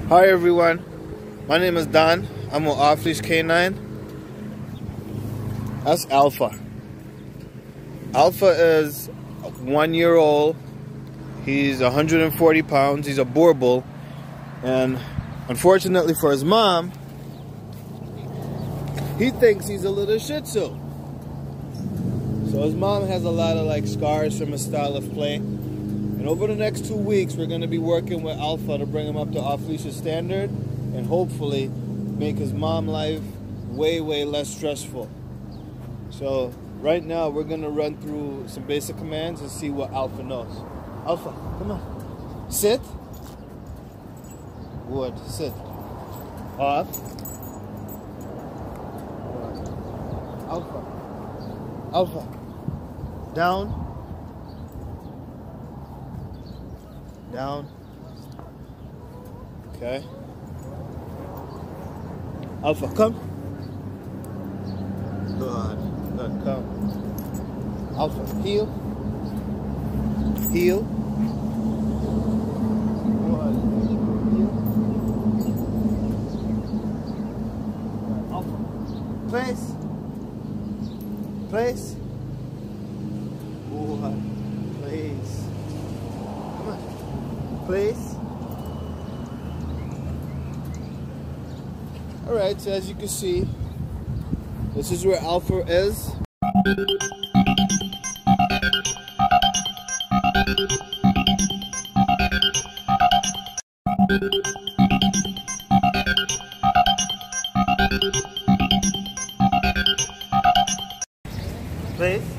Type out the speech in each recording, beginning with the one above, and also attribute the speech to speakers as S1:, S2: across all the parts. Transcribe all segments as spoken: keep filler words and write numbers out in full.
S1: Hi everyone, my name is Don. I'm an off-leash canine. That's Alpha. Alpha is one year old. He's one hundred forty pounds. He's a Boer bull. And unfortunately for his mom, he thinks he's a little Shih Tzu. So his mom has a lot of like scars from his style of play. And over the next two weeks, we're going to be working with Alpha to bring him up to off-leash standard and hopefully make his mom life way, way less stressful. So right now, we're going to run through some basic commands and see what Alpha knows. Alpha, come on. Sit. Good. Sit. Off. Alpha. Alpha. Down. Down. Okay. Alpha, come. Good. Good. Come. Alpha, heel. Heel. Good. Heel. Alpha. Place. Place. Good. Place. Come on. Place. Alright, so as you can see, this is where Alpha is. Place.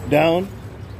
S1: down.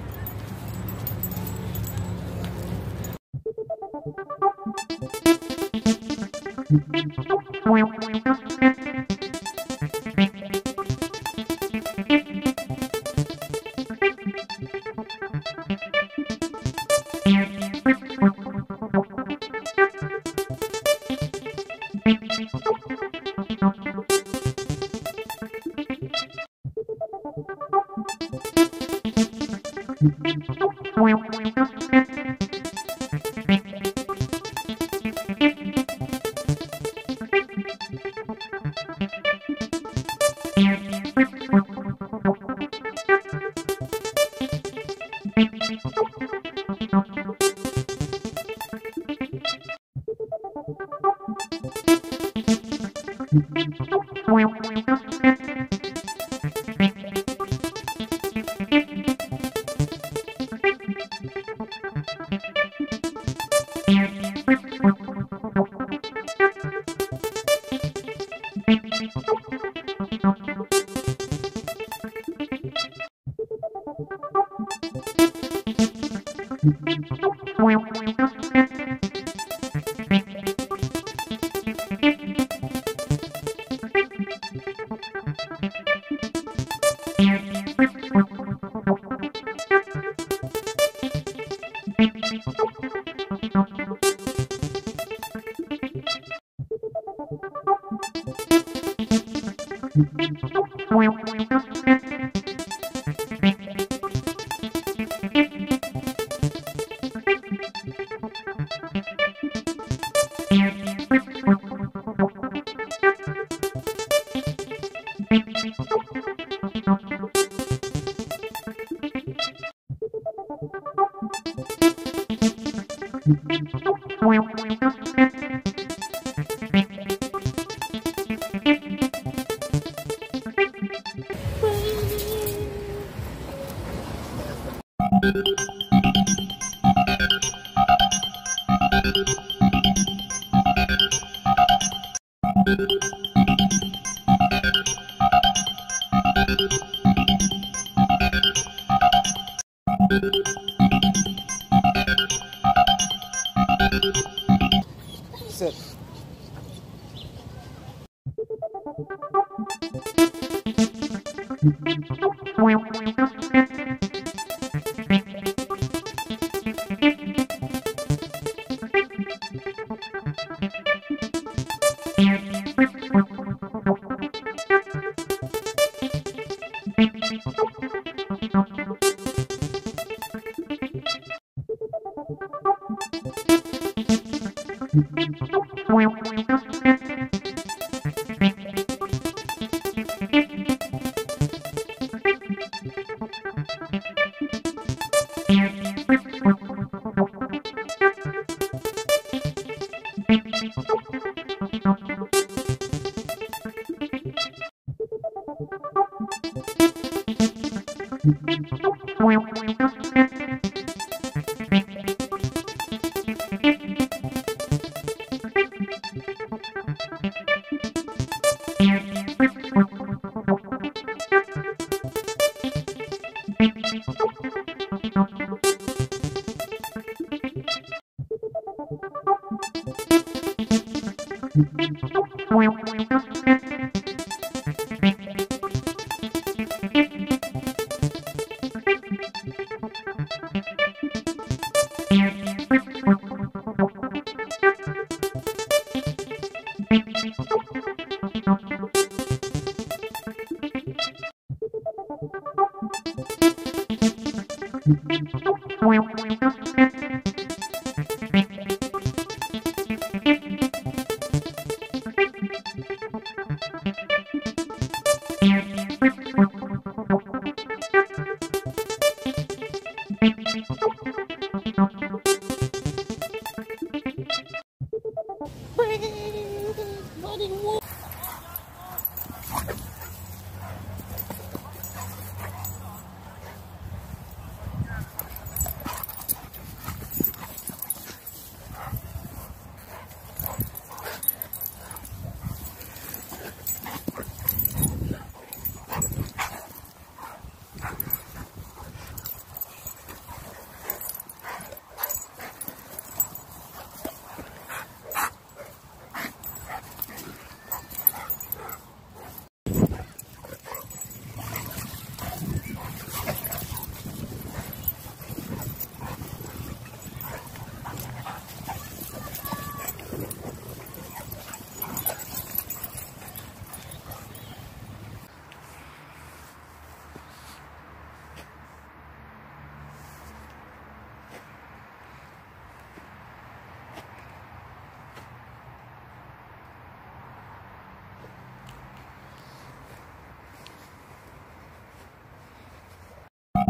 S1: Sit.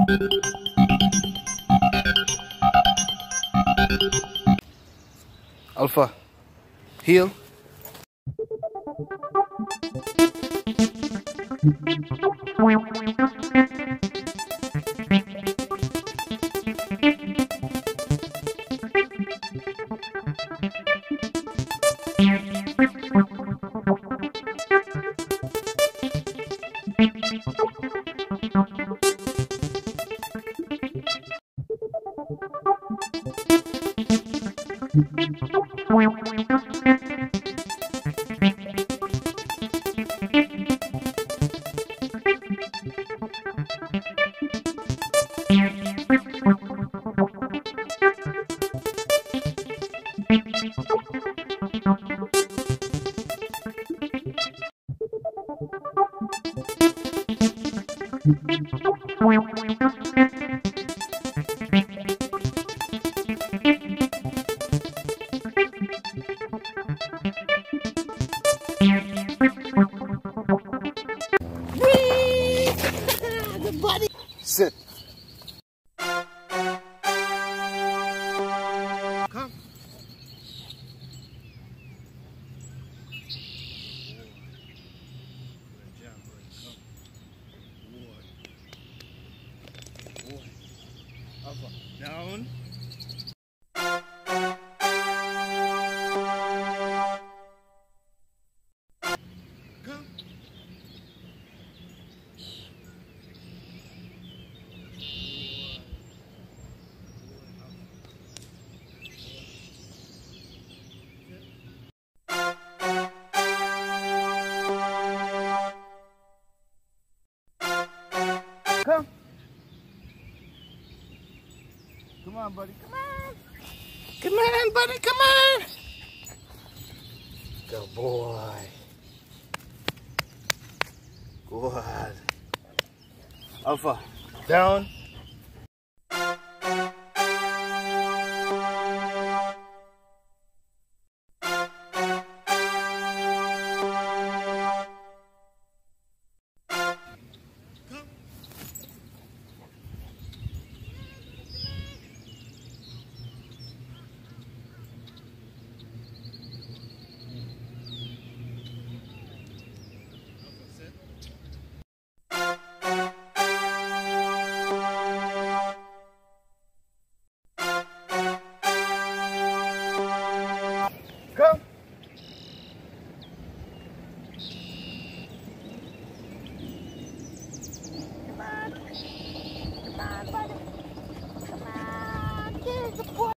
S1: Alpha, heel. Sit. Come. Alpha. Down. Come. Come. Come on, buddy. Come on. Come on, buddy. Come on. Good boy. Good. Alpha. Down. Come.